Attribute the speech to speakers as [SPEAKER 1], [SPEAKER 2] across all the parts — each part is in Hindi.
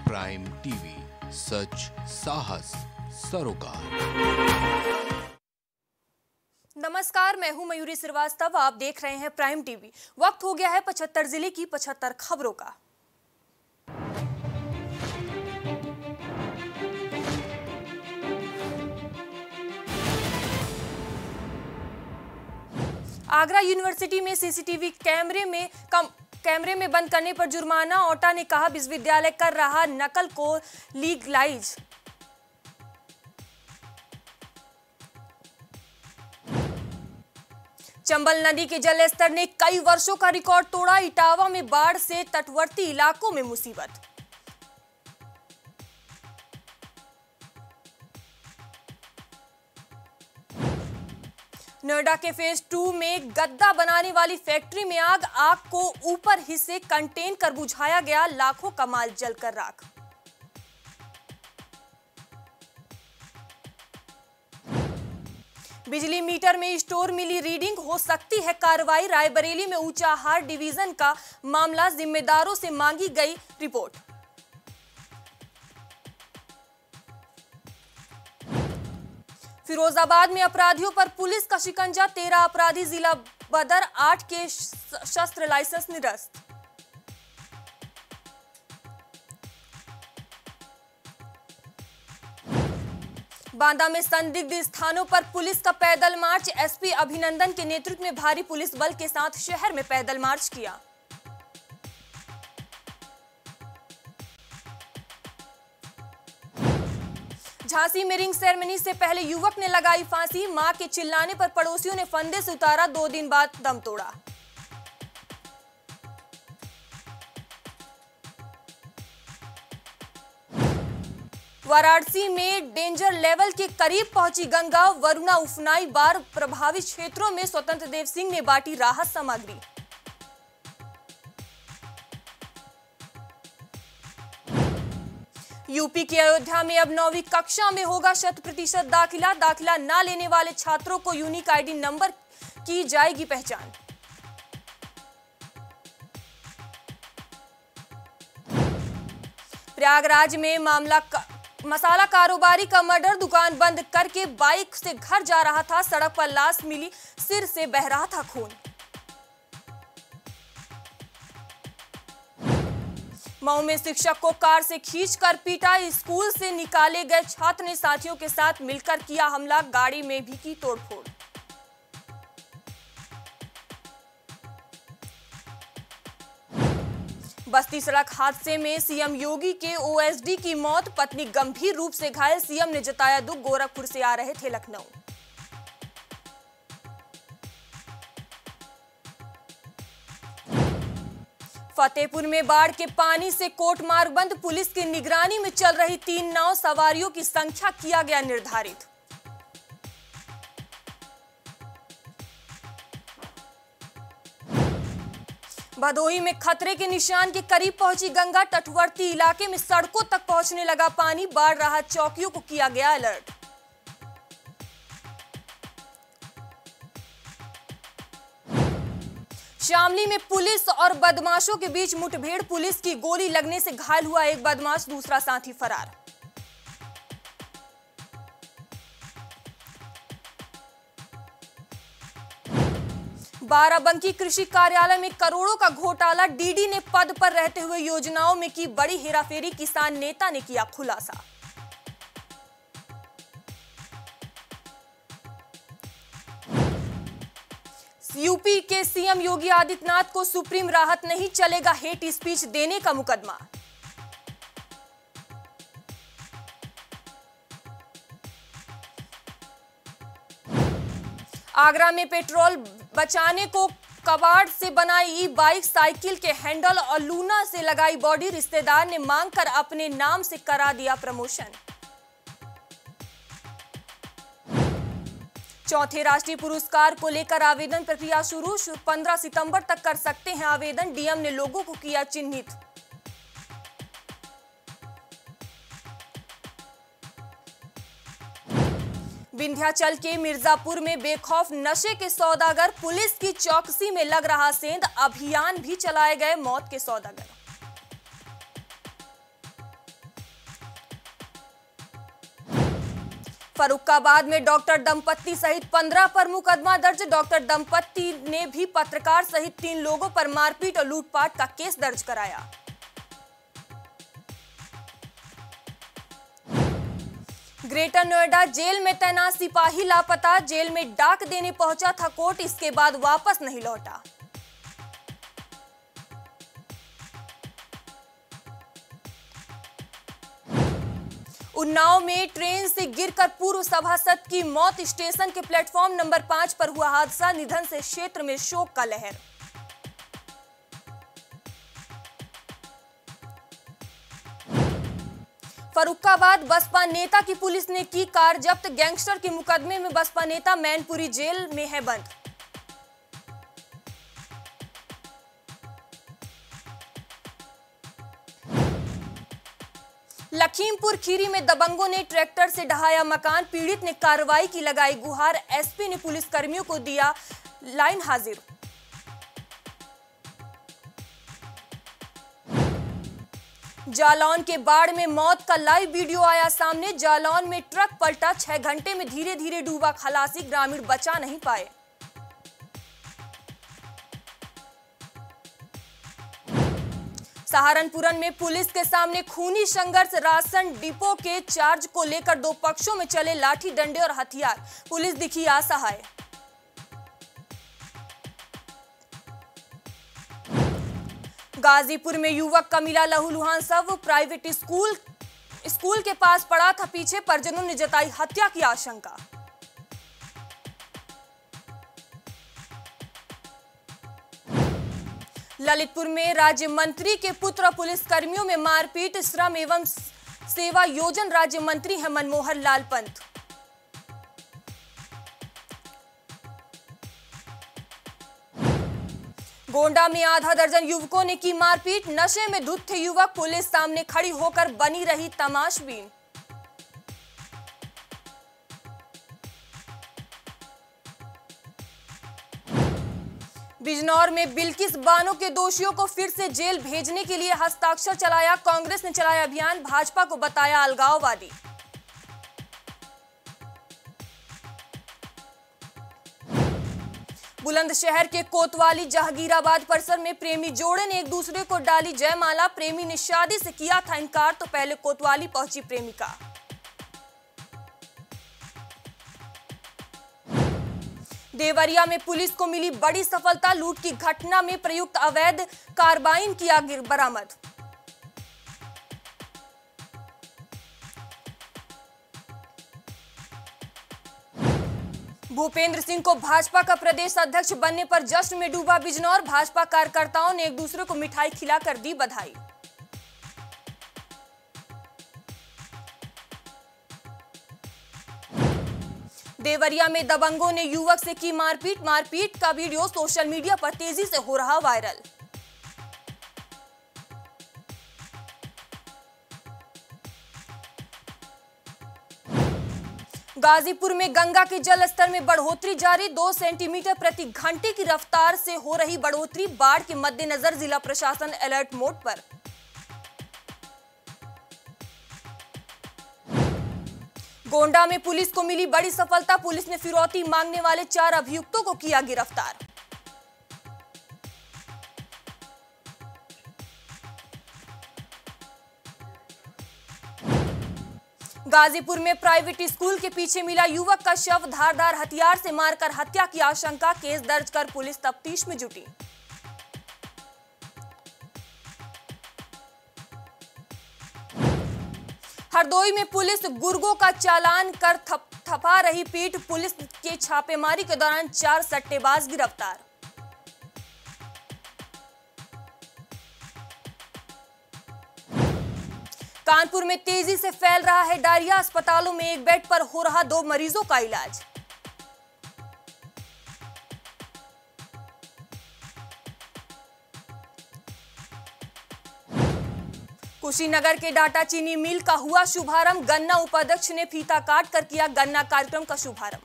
[SPEAKER 1] प्राइम टीवी, सच साहस सरोकार।
[SPEAKER 2] नमस्कार, मैं हूं मयूरी श्रीवास्तव। आप देख रहे हैं प्राइम टीवी। वक्त हो गया है 75 जिले की 75 खबरों का। आगरा यूनिवर्सिटी में सीसीटीवी कैमरे में बंद करने पर जुर्माना। ओटा ने कहा विश्वविद्यालय कर रहा नकल को लीगलाइज। चंबल नदी के जलस्तर ने कई वर्षों का रिकॉर्ड तोड़ा। इटावा में बाढ़ से तटवर्ती इलाकों में मुसीबत। नोएडा के फेज 2 में गद्दा बनाने वाली फैक्ट्री में आग को ऊपर हिस्से कंटेन कर बुझाया गया। लाखों का माल जलकर राख। बिजली मीटर में स्टोर मिली रीडिंग, हो सकती है कार्रवाई। रायबरेली में ऊंचाहार डिवीजन का मामला, जिम्मेदारों से मांगी गई रिपोर्ट। फिरोजाबाद में अपराधियों पर पुलिस का शिकंजा। 13 अपराधी जिला बदर, 8 के शस्त्र लाइसेंस निरस्त। बांदा में संदिग्ध स्थानों पर पुलिस का पैदल मार्च। एसपी अभिनंदन के नेतृत्व में भारी पुलिस बल के साथ शहर में पैदल मार्च किया। झांसी में रिंग सेरेमनी से पहले युवक ने लगाई फांसी। मां के चिल्लाने पर पड़ोसियों ने फंदे से उतारा, 2 दिन बाद दम तोड़ा। वाराणसी में डेंजर लेवल के करीब पहुंची गंगा। वरुणा उफनाई बाढ़ प्रभावित क्षेत्रों में स्वतंत्र देव सिंह ने बांटी राहत सामग्री। यूपी की अयोध्या में अब 9वीं कक्षा में होगा 100% दाखिला। दाखिला न लेने वाले छात्रों को यूनिक आईडी नंबर की जाएगी पहचान। प्रयागराज में मसाला कारोबारी का मर्डर। दुकान बंद करके बाइक से घर जा रहा था, सड़क पर लाश मिली, सिर से बह रहा था खून। मऊ में शिक्षक को कार से खींचकर पीटा। स्कूल से निकाले गए छात्र ने साथियों के साथ मिलकर किया हमला, गाड़ी में भी की तोड़फोड़। बस्ती सड़क हादसे में सीएम योगी के ओएसडी की मौत, पत्नी गंभीर रूप से घायल। सीएम ने जताया दुख, गोरखपुर से आ रहे थे लखनऊ। फतेहपुर में बाढ़ के पानी से कोट मार्ग बंद। पुलिस की निगरानी में चल रही 3 नाव, सवारियों की संख्या किया गया निर्धारित। भदोही में खतरे के निशान के करीब पहुंची गंगा। तटवर्ती इलाके में सड़कों तक पहुंचने लगा पानी। बाढ़ राहत चौकियों को किया गया अलर्ट। शामली में पुलिस और बदमाशों के बीच मुठभेड़। पुलिस की गोली लगने से घायल हुआ एक बदमाश, दूसरा साथी फरार। बाराबंकी कृषि कार्यालय में करोड़ों का घोटाला। डीडी ने पद पर रहते हुए योजनाओं में की बड़ी हेराफेरी। किसान नेता ने किया खुलासा। यूपी के सीएम योगी आदित्यनाथ को सुप्रीम राहत नहीं, चलेगा हेट स्पीच देने का मुकदमा। आगरा में पेट्रोल बचाने को कबाड़ से बनाई ई-बाइक, साइकिल के हैंडल और लूना से लगाई बॉडी। रिश्तेदार ने मांग कर अपने नाम से करा दिया प्रमोशन। चौथे राष्ट्रीय पुरस्कार को लेकर आवेदन प्रक्रिया शुरू। 15 सितंबर तक कर सकते हैं आवेदन। डीएम ने लोगों को किया चिन्हित। विंध्याचल के मिर्जापुर में बेखौफ नशे के सौदागर। पुलिस की चौकसी में लग रहा सेंध। अभियान भी चलाए गए मौत के सौदागर। फर्रुखाबाद में डॉक्टर दंपत्ति सहित 15 पर मुकदमा दर्ज। डॉक्टर दंपत्ति ने भी पत्रकार सहित 3 लोगों पर मारपीट और लूटपाट का केस दर्ज कराया। ग्रेटर नोएडा जेल में तैनात सिपाही लापता। जेल में डाक देने पहुंचा था कोर्ट, इसके बाद वापस नहीं लौटा। उन्नाव में ट्रेन से गिरकर पूर्व सभासद की मौत। स्टेशन के प्लेटफॉर्म नंबर 5 पर हुआ हादसा। निधन से क्षेत्र में शोक का लहर। फर्रुखाबाद बसपा नेता की पुलिस ने की कार जब्त। गैंगस्टर के मुकदमे में बसपा नेता मैनपुरी जेल में है बंद। लखीमपुर खीरी में दबंगों ने ट्रैक्टर से ढहाया मकान। पीड़ित ने कार्रवाई की लगाई गुहार। एसपी ने पुलिस कर्मियों को दिया लाइन हाजिर। जालौन के बाढ़ में मौत का लाइव वीडियो आया सामने। जालौन में ट्रक पलटा, 6 घंटे में धीरे धीरे डूबा खलासी। ग्रामीण बचा नहीं पाए। सहारनपुर में पुलिस के सामने खूनी संघर्ष। राशन डिपो के चार्ज को लेकर 2 पक्षों में चले लाठी डंडे और हथियार। पुलिस दिखी असहाय। गाजीपुर में युवक का मिला लहूलुहान शव। प्राइवेट स्कूल के पास पड़ा था पीछे। परिजनों ने जताई हत्या की आशंका। ललितपुर में राज्य मंत्री के पुत्र पुलिस कर्मियों में मारपीट। श्रम एवं सेवा योजन राज्य मंत्री हैं मनमोहर लाल पंत। गोंडा में आधा दर्जन युवकों ने की मारपीट। नशे में धुत थे युवक। पुलिस सामने खड़ी होकर बनी रही तमाशबीन। बिजनौर में बिल्किस बानो के दोषियों को फिर से जेल भेजने के लिए हस्ताक्षर चलाया। कांग्रेस ने चलाया अभियान। भाजपा को बताया अलगाववादी। बुलंदशहर के कोतवाली जहांगीराबाद परिसर में प्रेमी जोड़े ने एक दूसरे को डाली जयमाला। प्रेमी ने शादी से किया था इनकार तो पहले कोतवाली पहुंची प्रेमिका। देवरिया में पुलिस को मिली बड़ी सफलता। लूट की घटना में प्रयुक्त अवैध कार्बाइन किया बरामद। भूपेंद्र सिंह को भाजपा का प्रदेश अध्यक्ष बनने पर जश्न में डूबा बिजनौर। भाजपा कार्यकर्ताओं ने एक दूसरे को मिठाई खिलाकर दी बधाई। देवरिया में दबंगों ने युवक से की मारपीट। मारपीट का वीडियो सोशल मीडिया पर तेजी से हो रहा वायरल। गाजीपुर में गंगा के जल स्तर में बढ़ोतरी जारी। 2 सेंटीमीटर प्रति घंटे की रफ्तार से हो रही बढ़ोतरी। बाढ़ के मद्देनजर जिला प्रशासन अलर्ट मोड पर। गोंडा में पुलिस को मिली बड़ी सफलता। पुलिस ने फिरौती मांगने वाले 4 अभियुक्तों को किया गिरफ्तार। गाजीपुर में प्राइवेट स्कूल के पीछे मिला युवक का शव। धारदार हथियार से मारकर हत्या की आशंका। केस दर्ज कर पुलिस तफ्तीश में जुटी। हरदोई में पुलिस गुर्गों का चालान कर थपा रही पीठ। पुलिस के छापेमारी के दौरान 4 सट्टेबाज गिरफ्तार। कानपुर में तेजी से फैल रहा है डायरिया। अस्पतालों में एक बेड पर हो रहा 2 मरीजों का इलाज। कुशीनगर के डाटा चीनी मिल का हुआ शुभारंभ। गन्ना उपाध्यक्ष ने फीता काट कर किया गन्ना कार्यक्रम का शुभारंभ।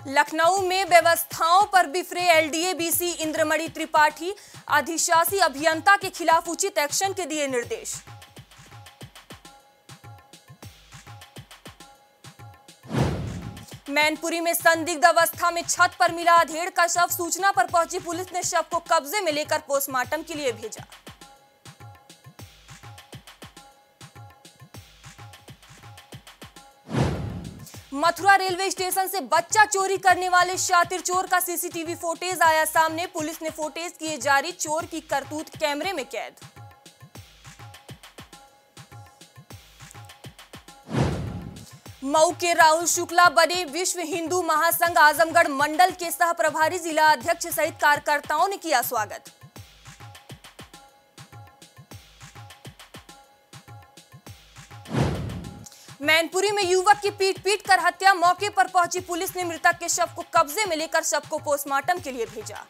[SPEAKER 2] लखनऊ में व्यवस्थाओं पर बिफरे एलडीए बीसी इंद्रमणि त्रिपाठी, अधिशासी अभियंता के खिलाफ उचित एक्शन के दिए निर्देश। मैनपुरी में संदिग्ध अवस्था में छत पर मिला अधेड़ का शव, सूचना पर पहुंची पुलिस ने शव को कब्जे में लेकर पोस्टमार्टम के लिए भेजा। मथुरा रेलवे स्टेशन से बच्चा चोरी करने वाले शातिर चोर का सीसीटीवी फुटेज आया सामने, पुलिस ने फुटेज किए जारी, चोर की करतूत कैमरे में कैद। मऊ के राहुल शुक्ला बने विश्व हिंदू महासंघ आजमगढ़ मंडल के सह प्रभारी, जिला अध्यक्ष सहित कार्यकर्ताओं ने किया स्वागत। मैनपुरी में युवक की पीट कर हत्या, मौके पर पहुंची पुलिस ने मृतक के शव को कब्जे में लेकर शव को पोस्टमार्टम के लिए भेजा।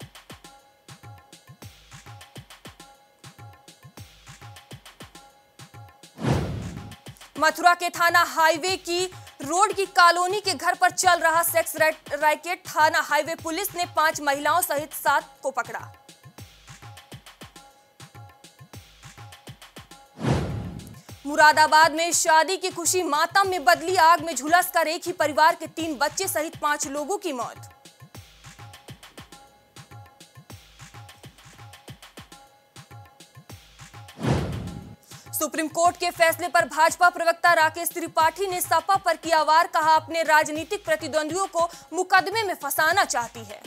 [SPEAKER 2] मथुरा के थाना हाईवे की रोड की कॉलोनी के घर पर चल रहा सेक्स रैकेट, थाना हाईवे पुलिस ने 5 महिलाओं सहित 7 को पकड़ा। मुरादाबाद में शादी की खुशी मातम में बदली, आग में झुलसकर एक ही परिवार के 3 बच्चे सहित 5 लोगों की मौत। सुप्रीम कोर्ट के फैसले पर भाजपा प्रवक्ता राकेश त्रिपाठी ने सपा पर किया वार, कहा अपने राजनीतिक प्रतिद्वंदियों को मुकदमे में फंसाना चाहती है।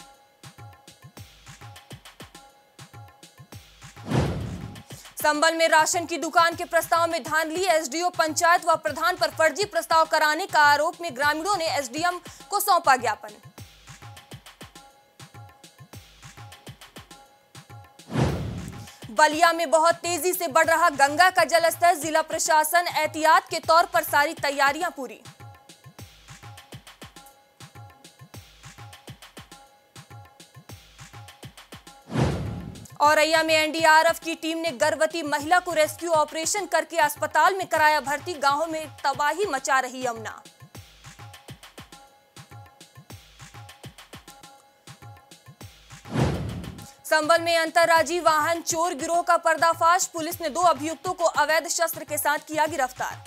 [SPEAKER 2] संभल में राशन की दुकान के प्रस्ताव में धांधली, एसडीओ पंचायत व प्रधान पर फर्जी प्रस्ताव कराने का आरोप में ग्रामीणों ने एसडीएम को सौंपा ज्ञापन। बलिया में बहुत तेजी से बढ़ रहा गंगा का जलस्तर, जिला प्रशासन एहतियात के तौर पर सारी तैयारियां पूरी। औरैया में एनडीआरएफ की टीम ने गर्भवती महिला को रेस्क्यू ऑपरेशन करके अस्पताल में कराया भर्ती, गांव में तबाही मचा रही यमुना। संभल में अंतर्राज्यीय वाहन चोर गिरोह का पर्दाफाश, पुलिस ने 2 अभियुक्तों को अवैध शस्त्र के साथ किया गिरफ्तार।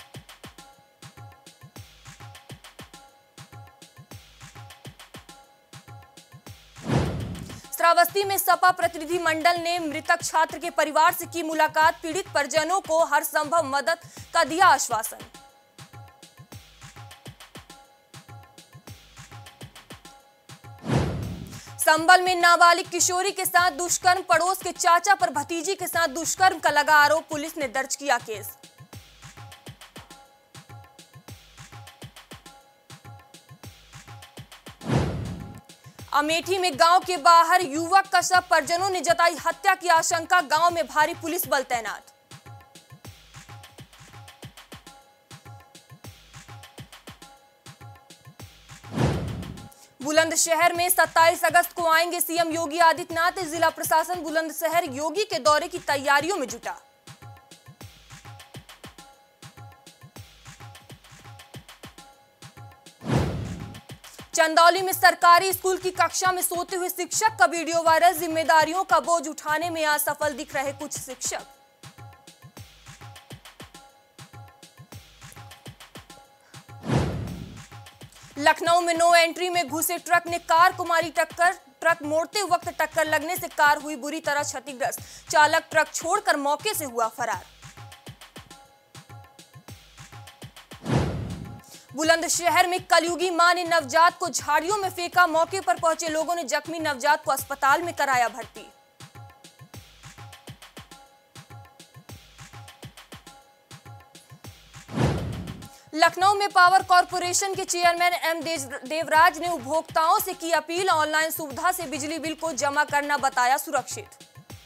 [SPEAKER 2] श्रावस्ती में सपा प्रतिनिधि मंडल ने मृतक छात्र के परिवार से की मुलाकात, पीड़ित परिजनों को हर संभव मदद का दिया आश्वासन। संभल में नाबालिग किशोरी के साथ दुष्कर्म, पड़ोस के चाचा पर भतीजी के साथ दुष्कर्म का लगा आरोप, पुलिस ने दर्ज किया केस। अमेठी में गांव के बाहर युवक का शव, परिजनों ने जताई हत्या की आशंका, गांव में भारी पुलिस बल तैनात। बुलंदशहर में 27 अगस्त को आएंगे सीएम योगी आदित्यनाथ, जिला प्रशासन बुलंदशहर योगी के दौरे की तैयारियों में जुटा। चंदौली में सरकारी स्कूल की कक्षा में सोते हुए शिक्षक का वीडियो वायरल, जिम्मेदारियों का बोझ उठाने में असफल दिख रहे कुछ शिक्षक। लखनऊ में नो एंट्री में घुसे ट्रक ने कार को मारी टक्कर, ट्रक मोड़ते वक्त टक्कर लगने से कार हुई बुरी तरह क्षतिग्रस्त, चालक ट्रक छोड़कर मौके से हुआ फरार। बुलंदशहर में कलयुगी मां ने नवजात को झाड़ियों में फेंका, मौके पर पहुंचे लोगों ने जख्मी नवजात को अस्पताल में कराया भर्ती। लखनऊ में पावर कॉर्पोरेशन के चेयरमैन एम देवराज ने उपभोक्ताओं से की अपील, ऑनलाइन सुविधा से बिजली बिल को जमा करना बताया सुरक्षित।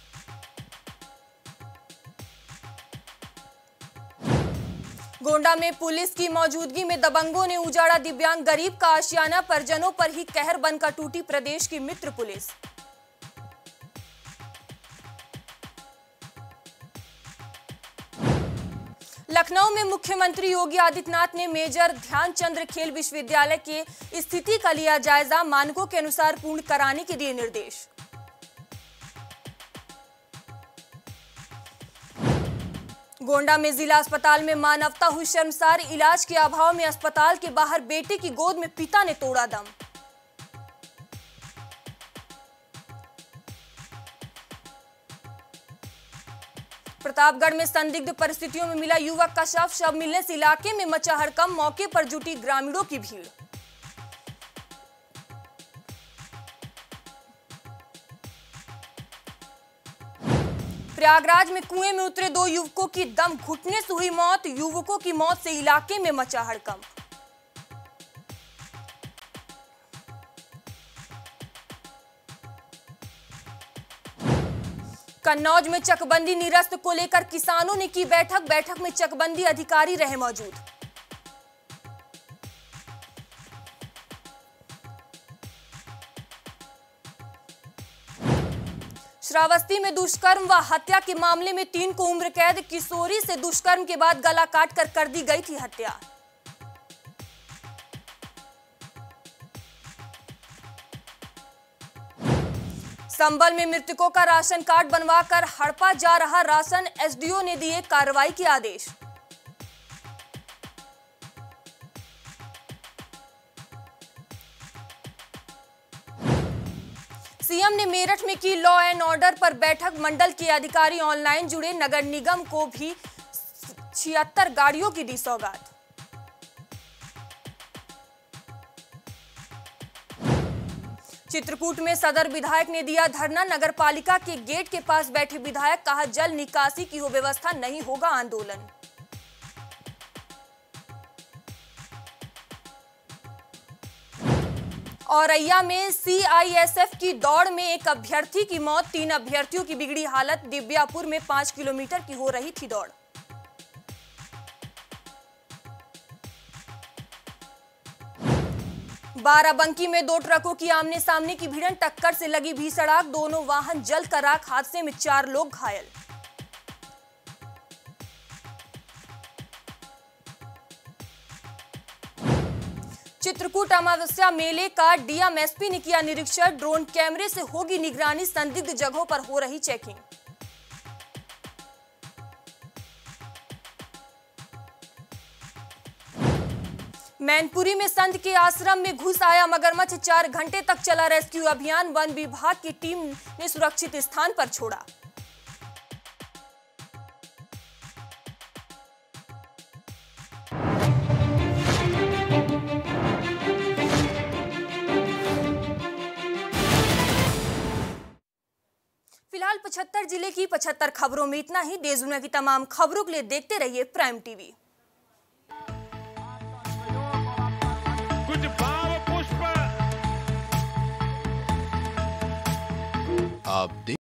[SPEAKER 2] गोंडा में पुलिस की मौजूदगी में दबंगों ने उजाड़ा दिव्यांग गरीब का आशियाना, परिजनों पर ही कहर बनकर टूटी प्रदेश की मित्र पुलिस। लखनऊ में मुख्यमंत्री योगी आदित्यनाथ ने मेजर ध्यानचंद खेल विश्वविद्यालय की स्थिति का लिया जायजा, मानकों के अनुसार पूर्ण कराने के दिए निर्देश। गोंडा में जिला अस्पताल में मानवता हुई शर्मसार, इलाज के अभाव में अस्पताल के बाहर बेटे की गोद में पिता ने तोड़ा दम। प्रतापगढ़ में संदिग्ध परिस्थितियों में मिला युवक का शव मिलने से इलाके में मचा हड़कंप, मौके पर जुटी ग्रामीणों की भीड़। प्रयागराज में कुएं में उतरे 2 युवकों की दम घुटने से हुई मौत, युवकों की मौत से इलाके में मचा हड़कंप। कन्नौज में चकबंदी निरस्त को लेकर किसानों ने की बैठक में चकबंदी अधिकारी रहे मौजूद। श्रावस्ती में दुष्कर्म व हत्या के मामले में 3 को उम्र कैद, किशोरी से दुष्कर्म के बाद गला काटकर कर दी गई थी हत्या। संभल में मृतकों का राशन कार्ड बनवाकर हड़पा जा रहा राशन, एसडीओ ने दिए कार्रवाई के आदेश। सीएम ने मेरठ में की लॉ एंड ऑर्डर पर बैठक, मंडल के अधिकारी ऑनलाइन जुड़े, नगर निगम को भी 76 गाड़ियों की दी सौगात। चित्रकूट में सदर विधायक ने दिया धरना, नगरपालिका के गेट के पास बैठे विधायक, कहा जल निकासी की हो व्यवस्था नहीं होगा आंदोलन। औरैया में सीआईएसएफ की दौड़ में एक अभ्यर्थी की मौत, 3 अभ्यर्थियों की बिगड़ी हालत, दिव्यापुर में 5 किलोमीटर की हो रही थी दौड़। बाराबंकी में 2 ट्रकों की आमने सामने की भिड़ंत, टक्कर से लगी भीषण आग, दोनों वाहन जलकर राख, हादसे में 4 लोग घायल। चित्रकूट अमावस्या मेले का डीएमएसपी ने किया निरीक्षण, ड्रोन कैमरे से होगी निगरानी, संदिग्ध जगहों पर हो रही चेकिंग। मैनपुरी में संत के आश्रम में घुस आया मगरमच्छ, 4 घंटे तक चला रेस्क्यू अभियान, वन विभाग की टीम ने सुरक्षित स्थान पर छोड़ा। फिलहाल 75 जिले की 75 खबरों में इतना ही। देश दुनिया की तमाम खबरों के लिए देखते रहिए प्राइम टीवी।
[SPEAKER 3] कुछ भाव पुष्प
[SPEAKER 1] आप देख